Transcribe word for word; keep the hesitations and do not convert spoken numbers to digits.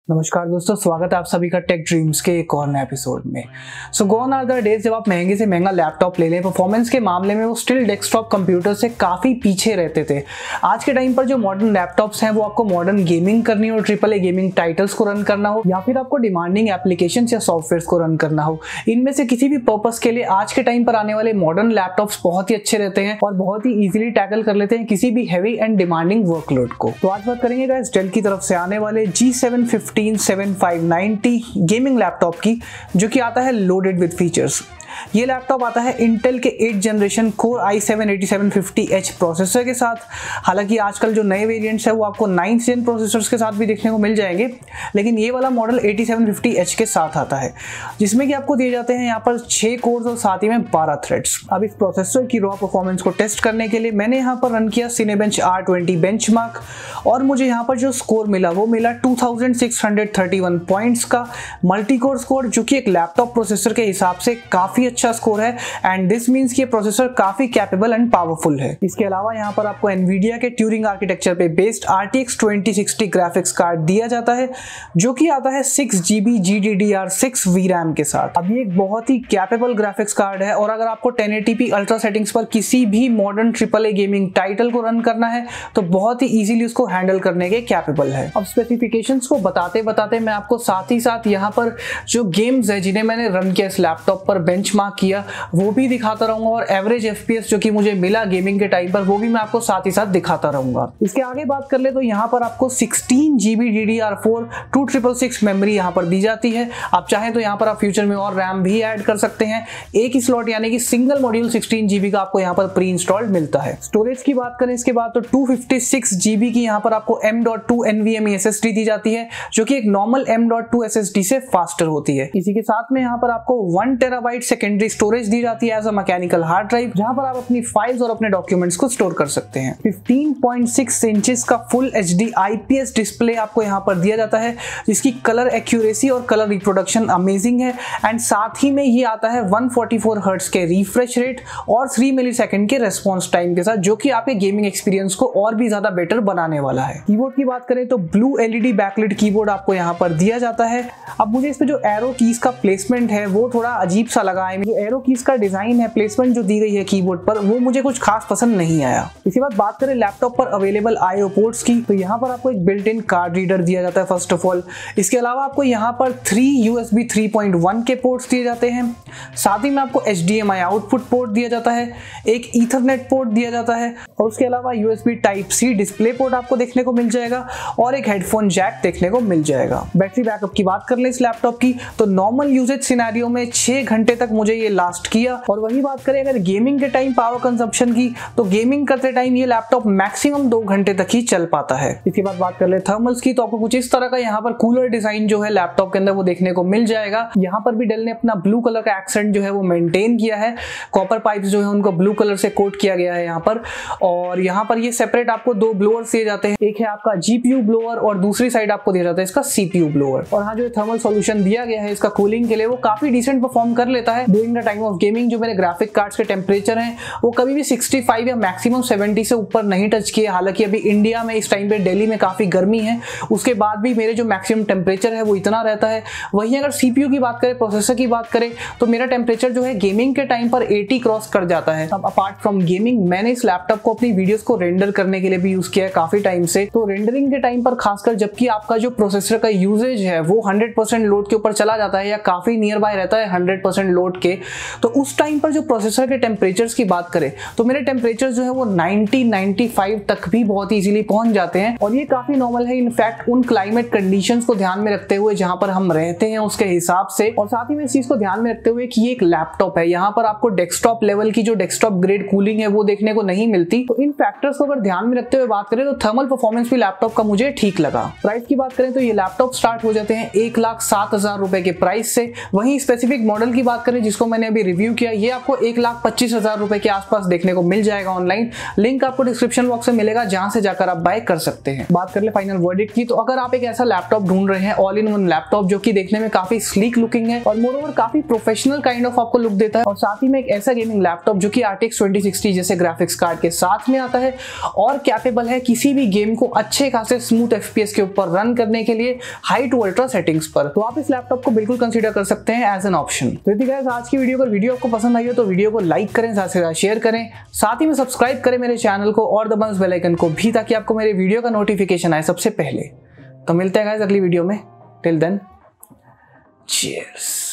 नमस्कार दोस्तों, स्वागत है आप सभी का टेक ड्रीम्स के एक और नए एपिसोड में। So gone are the days जब आप महंगे से महंगा लैपटॉप ले लें, परफॉर्मेंस के मामले में वो स्टिल डेस्कटॉप कंप्यूटर से काफ़ी पीछे रहते थे। आज के टाइम पर जो मॉडर्न लैपटॉप्स हैं वो आपको मॉडर्न गेमिंग करनी हो, ट्रिपल ए गेमिंग टाइटल्स को रन करना हो, या फिर आपको डिमांडिंग एप्लीकेशन या सॉफ्टवेयर को रन करना हो, इनमें से किसी भी पर्पस के लिए आज के टाइम पर आने वाले मॉडर्न लैपटॉप्स बहुत ही अच्छे रहते हैं और बहुत ही ईजिली टैकल कर लेते हैं किसी भी हैवी एंड डिमांडिंग वर्कलोड को। तो आज बात करेंगे गाइस डेल की तरफ से आने वाले G seven fifteen seven five ninety gaming laptop की, जो कि आता है लोडेड विद फीचर्स। ये लैपटॉप आता है इंटेल के eight generation core I seven eighty seven fifty H processor के साथ। हालांकि आजकल जो नए वेरिएंट्स है वो आपको नाइन्थ जेन प्रोसेसर्स के साथ भी देखने को मिल जाएंगे, लेकिन ये वाला model eighty seven fifty H के साथ आता है, जिसमें कि आपको दिए जाते हैं यहाँ पर छह कोर्स और साथ ही में बारह थ्रेड्स। अब इस प्रोसेसर की रॉ परफॉर्मेंस को टेस्ट करने के लिए मैंने यहाँ पर रन किया सिनेबेंच आर ट्वेंटी बेंचमार्क, और मुझे यहाँ पर जो स्कोर मिला वो मिला two thousand six hundred thirty one points का मल्टी कोर स्कोर, जो कि एक लैपटॉप प्रोसेसर के हिसाब से काफी अच्छा स्कोर है। एंड दिस मींस कि ये प्रोसेसर काफी कैपेबल एंड पावरफुल है। इसके अलावा यहाँ पर आपको एनवीडिया के ट्यूरिंग आर्किटेक्चर पे based RTX twenty sixty graphics card दिया जाता है, जो कि आता है six GB G D D R six V RAM के साथ। अब ये एक बहुत ही कैपेबल ग्राफिक्स कार्ड है, और अगर आपको ten eighty P ultra settings पर किसी भी modern triple A gaming title को रन करना है तो बहुत ही इजीली उसको हैंडल करने के कैपेबल है। अब स्पेसिफिकेशंस को बताते बताते मैं आपको साथ ही साथ यहाँ पर जो गेम्स है जिन्हें मैंने रन किया इस लैपटॉप पर बेंचमार्क किया वो भी दिखाता रहूंगा, और एवरेज एफपीएस जो कि मुझे मिला गेमिंग के टाइम पर वो भी मैं आपको साथ ही साथ दिखाता रहूंगा। इसके आगे बात कर ले तो यहाँ पर आपको sixteen GB D D R four two triple six memory यहाँ पर दी जाती है। आप चाहें तो यहाँ पर आप फ्यूचर में और रैम भी ऐड कर सकते हैं। एक ही स्लॉट यानी कि सिंगल मॉड्यूल सिक्सटीन जीबी का आपको यहाँ पर प्री इंस्टॉल्ड मिलता है। स्टोरेज की बात करें इसके बाद तो टू फिफ्टी सिक्स जीबी की यहाँ पर आपको M dot two NVMe SSD दी जाती है, जो कि एक normal M dot two SSD से फास्टर होती है। इसी के साथ में यहाँ पर आपको वन टेराबाइट सेकेंडरी स्टोरेज दी जाती है as a mechanical hard drive, जहां पर आप अपनी फाइल्स और अपने डॉक्यूमेंट्स को स्टोर कर सकते हैं। फिफ्टीन पॉइंट सिक्स इंचेस का फुल एचडी आईपीएस डिस्प्ले आपको यहां पर दिया जाता है, जिसकी कलर एक्यूरेसी और कलर रिप्रोडक्शन अमेजिंग है। एंड साथ ही में ये आता है वन फोर्टी फोर हर्ट्ज के रिफ्रेश रेट और थ्री मिलीसेकंड के रेस्पॉन्स टाइम के साथ, जो कि आपके गेमिंग एक्सपीरियंस को और भी ज्यादा बेटर बनाने वाला है। कीबोर्ड की बात करें तो ब्लू एलईडी बैकलिट कीबोर्ड आपको यहाँ पर दिया जाता है। अब मुझे इस पे जो एरो कीज का प्लेसमेंट है वो थोड़ा अजीब सा लगा है। जो एरो कीज का डिजाइन है, प्लेसमेंट जो दी गई है कीबोर्ड पर, वो मुझे कुछ खास पसंद नहीं आया। इसी बात बात करें लैपटॉप पर अवेलेबल आईओ पोर्ट्स की, तो यहाँ पर आपको एक बिल्ट इन कार्ड रीडर दिया जाता है फर्स्ट ऑफ ऑल। इसके अलावा आपको यहाँ पर three USB three point one के पोर्ट्स दिए जाते हैं। साथ ही में आपको एचडीएमआई आउटपुट पोर्ट दिया जाता है, एक ईथरनेट पोर्ट दिया जाता है, और उसके अलावा USB type C display port आपको देखने को मिल जाएगा, और एक हेडफोन जैक देखने को मिल जाएगा। बैटरी बैकअप की बात कर ले इस लैपटॉप की तो नॉर्मल यूजेज सिनेरियो में छह घंटे तक मुझे ये लास्ट किया। और वही बात करें अगर गेमिंग के टाइम पावर कंजप्शन की, तो गेमिंग करते टाइम ये लैपटॉप मैक्सिमम दो घंटे तक ही चल पाता है। इसके बाद बात कर ले थर्मल्स की, तो आपको कुछ इस तरह का यहाँ पर कूलर डिजाइन जो है लैपटॉप के अंदर वो देखने को मिल जाएगा। यहाँ पर भी डेल ने अपना ब्लू कलर का एक्सेंट जो है वो मेंटेन किया है। कॉपर पाइप्स जो है उनको ब्लू कलर से कोट किया गया है यहाँ पर, और यहाँ पर ये सेपरेट आपको दो ब्लोअर्स दिए जाते हैं। एक है आपका जीपीयू ब्लोअर और दूसरी साइड आपको दिया जाता है इसका सीपीयू ब्लोअर। और हाँ, जो थर्मल सॉल्यूशन दिया गया है इसका कूलिंग के लिए वो काफी डिसेंट परफॉर्म कर लेता है during the time of gaming. जो मेरे ग्राफिक कार्ड्स के टेम्परेचर हैं वो कभी भी सिक्सटी फाइव या मैक्सिमम सेवेंटी से ऊपर नहीं टच किए। हालांकि अभी इंडिया में इस टाइम पे दिल्ली में काफी गर्मी है, उसके बाद भी मेरे जो मैक्सिमम टेम्परेचर है वो इतना रहता है। वहीं अगर सीपीयू की बात करें, प्रोसेसर की बात करें, तो मेरा टेम्परेचर जो है गेमिंग के टाइम पर एटी क्रॉस कर जाता है। अब अपार्ट फ्रॉम गेमिंग मैंने इस लैपटॉप को अपनी वीडियोस को रेंडर करने के लिए भी यूज किया है काफी टाइम से। तो रेंडरिंग के टाइम पर खासकर जबकि आपका जो प्रोसेसर का यूजेज है वो हंड्रेड परसेंट लोड के ऊपर चला जाता है या काफी नियर बाय रहता है हंड्रेड परसेंट लोड के, तो उस टाइम पर जो प्रोसेसर के टेम्परेचर्स की बात करें तो मेरे टेम्परेचर जो है वो नाइंटी नाइंटी फाइव तक भी बहुत इजीली पहुंच जाते हैं, और ये काफी नॉर्मल है इनफैक्ट उन क्लाइमेट कंडीशंस को ध्यान में रखते हुए जहां पर हम रहते हैं उसके हिसाब से। और साथ ही में इस चीज को ध्यान में रखते हुए कि ये एक लैपटॉप है, यहाँ पर आपको डेस्कटॉप लेवल की जो डेस्कटॉप ग्रेड कूलिंग है वो देखने को नहीं मिलती। तो इन फैक्टर्स को अगर ध्यान में रखते हुए बात करें तो थर्मल परफॉर्मेंस भी लैपटॉप का मुझे ठीक लगा। प्राइस की बात करें तो ये लैपटॉप स्टार्ट हो जाते हैं एक लाख सात हजार रुपए के प्राइस से। वहीं स्पेसिफिक मॉडल की बात करें जिसको मैंने अभी रिव्यू किया, ये आपको एक लाख पच्चीस हजार रुपए के आसपास देखने को मिल जाएगा ऑनलाइन। लिंक आपको डिस्क्रिप्शन बॉक्स में मिलेगा जहां से जाकर आप बाय कर सकते हैं। बात कर ले फाइनल वर्डिक्ट की, तो अगर आप एक ऐसा लैपटॉप ढूंढ रहे हैं ऑल इन वन लैपटॉप जो कि देखने में काफी स्लीक लुकिंग है और मोरओवर काफी प्रोफेशनल काइंड ऑफ आपको लुक देता है, और साथ ही में एक ऐसा गेमिंग लैपटॉप जो कि आरटीएक्स ट्वेंटी सिक्सटी जैसे ग्राफिक्स कार्ड के साथ में आता है और कैपेबल है किसी भी गेम को अच्छे खासे स्मूथ एफपीएस के ऊपर रन करने के लिए हाई टू अल्ट्रा सेटिंग्स पर, तो आप इस लैपटॉप को बिल्कुल कंसीडर कर सकते हैं एज एन ऑप्शन। तो यदि गाइस आज की वीडियो अगर वीडियो आपको पसंद आई हो तो वीडियो को लाइक करें, साथ से साथ शेयर करें, साथ ही में सब्सक्राइब करें मेरे चैनल को और दबाएं उस बेल आइकन को भी, ताकि आपको मेरे वीडियो का नोटिफिकेशन आए सबसे पहले। तो मिलते हैं गाइस अगली वीडियो में, टिल देन चीयर्स।